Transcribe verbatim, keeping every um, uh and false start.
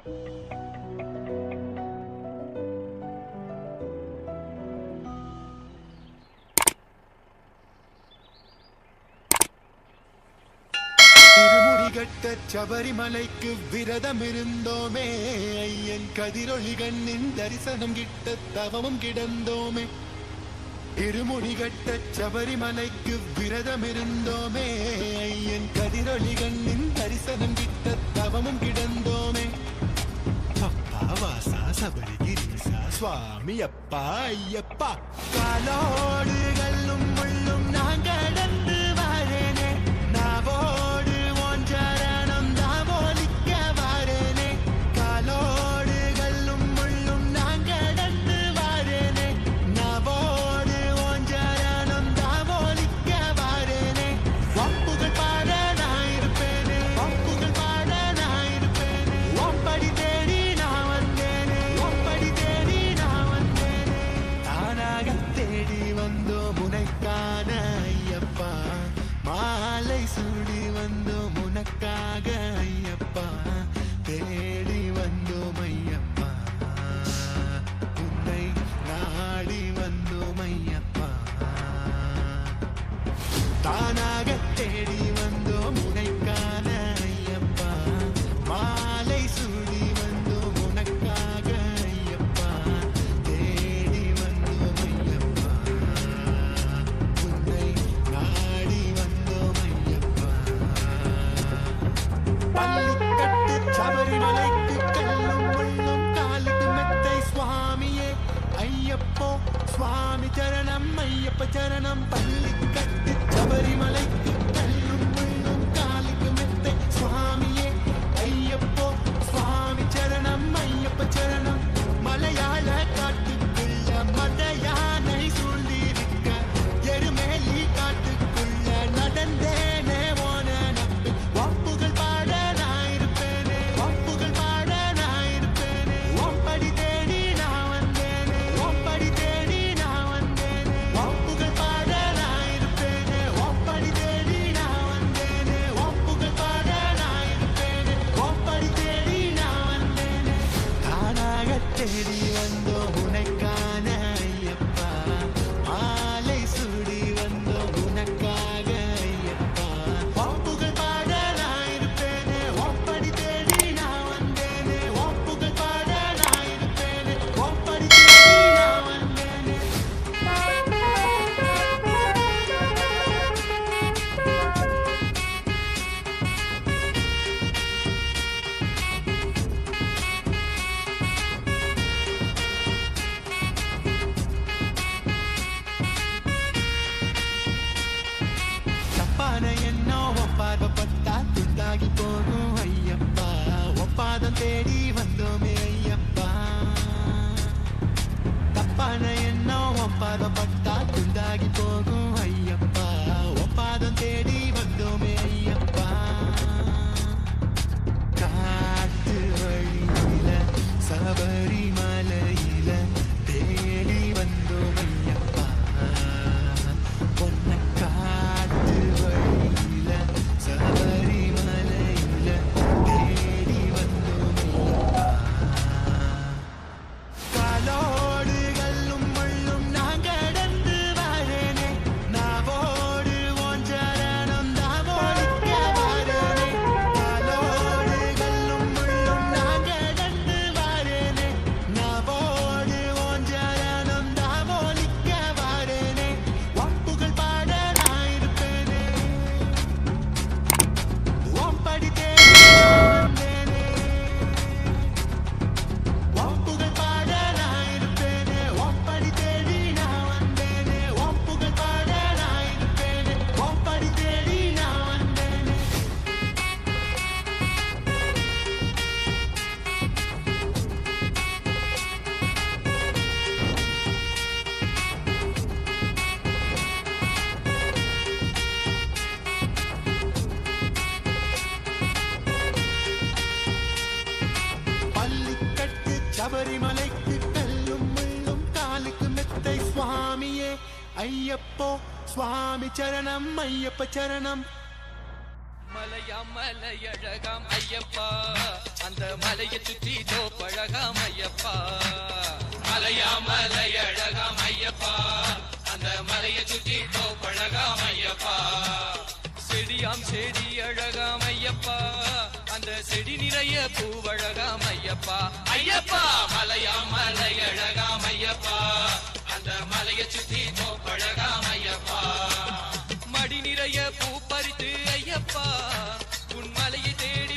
சபரிமலைக்கு விரதம் இருந்தோமே ஐயன் கதிரொளி கண்ணின் தரிசனம் கிட்ட தவமும் கிடந்தோமே இருமுடி கட்ட சபரிமலைக்கு விரதம் இருந்தோமே ஐயன் கதிரொளி கண்ணின் தரிசனம் கிட்ட தவமும் கிடந்தோமே அப்பா வாசா சபரிகிரீசா சுவாமி அப்பா ஐயப்பா காலோடு கல்லும் முள்ளும் நான் கடந்து வரேனே நாவோடு சரணம் தாவோலிக்க வாரேனே காலோடு கல்லும் முள்ளும் நான் கடந்து வாரேனே நாவோடு ஓன் சரணம் தாவோலிக்க வாரேனே ஒப்புகள் பாட நான் இருப்பேனே ஒப்புகள் பாட நான் இருப்பேனே ஒப்படி தேடி நான் வந்தேனே ஒப்படி தேடி நான் வந்தேனே தானாக தேடி வந்தோம் உனைக்கான ஐயப்பா மாலை சூடி வந்தோம் உனக்காக ஐயப்பா தேடி வந்தோம் ஐயப்பா உன்னை நாடி வந்தோம் ஐயப்பா தானாக தேடி வந்தோம் உனைக்கான ஐயப்பா மாலை சூடி வந்தோம் உனக்காக ஐயப்பா தேடி வந்தோம் ஐயப்பா உன்னை நாடி வந்தோம் ஐயப்பா பள்ளிக்கட்டு சபரிமலைக்கு கல்லும் முள்ளும் காலுக்கு மெத்தை சுவாமியே ஐயப்போ சுவாமி சரணம் ஐயப்ப சரணம் பள்ளிக்கட்டு சபரிமலைக்கு கல்லும் முள்ளும் காலுக்கு மெத்தை சுவாமியே ஐயப்போ சுவாமி சரணம் ஐயப்ப சரணம் மலையாள காட்டுக்குள்ள மத யானை சூழ்ந்திருக்க எருமேலி காட்டுக்குள்ள நடந்தேனே ஓன நம்பி ஒப்புகள் பாட நான் இருப்பேனே ஒப்புகள் பாட நான் இருப்பேனே ஒப்படி தேடி நான் வந்தேனே ஒப்படி தேடி நான் வந்தேனே ஒப்புகள் பாட நான் இருப்பேனே ஒப்படி தேடி நான் வந்தேனே ஒப்புகள் பாட நான் இருப்பேனே ஒப்படி தேடி நான் வந்தேனே தானாக தேடி வந்தோம் உனைக்கான ஐயப்பா மாலை சூடி வந்தோம் உனக்காக ஐயப்பா ஒப்புகள் பாட நான் இருப்பேனே ஒப்படி தேடி நான் வந்தேனே ஒப்புகள் பாட நான் இருப்பேனே ஒப்படி தேடி நான் வந்தேனே தப்பான எண்ணம் ஒப்பாதப்பட்டா துண்டாகி போகும் ஐயப்பா ஒப்பாதம் தேடி வந்தோமே ஐயப்பா தப்பான எண்ணம் ஒப்பாதப்பட்டா துண்டாகி போகும் ஐயப்பா ஒப்பாதம் தேடி வந்தோமே ஐயப்பா காட்டு வழியில சபரிமலையில தேடி வந்தோம் ஐயப்பா பொன்ன காட்டு வழியில சபரிமலையில தேடி வந்தோம் ஐயப்பா காலோடு கல்லும் முள்ளும் நான் கடந்து வரேனே நாவோடு ஓன் சரணம் தாவோலிக்க வாரேனே காலோடு கல்லும் முள்ளும் நான் கடந்து வரேனே நாவோடு ஓன் சரணம் தாவோலிக்க வாரேனே ஒப்புகள் பாட நான் இருப்பேனே ஒப்படி தேடி நான் வந்தேனே ஒப்புகள் பாட நான் இருப்பேனே ஒப்படி தேடி நான் வந்தேனே ஒப்புகள் பாட நான் இருப்பேனே ஒப்படி தேடி நான் வந்தேனே பள்ளிக்கட்டு சபரிமலைக்கு கல்லும் முள்ளும் காலுக்கு மெத்தை சுவாமியே ஐயப்போ சுவாமி சரணம் ஐயப்ப சரணம் மலையாம் மலையழகாம் ஐயப்பா அந்த மலையை சுற்றி தோப்பழகாம் ஐயப்பா மலையா மலை அழகாம் ஐயப்பா அந்த மலையை சுற்றி தோப்பழகாம் ஐயப்பா செடியாம் செடி அழகாம் ஐயப்பா அந்த செடி நிறைய பூவழகாம் ஐயப்பா ஐயப்பா மலையா மலை அழகாம் ஐயப்பா அந்த மலையை சுற்றி தோப்பழகாம் ஐயப்பா மடி நிறைய பூ பறித்து ஐயப்பா உன் மலையை தேடி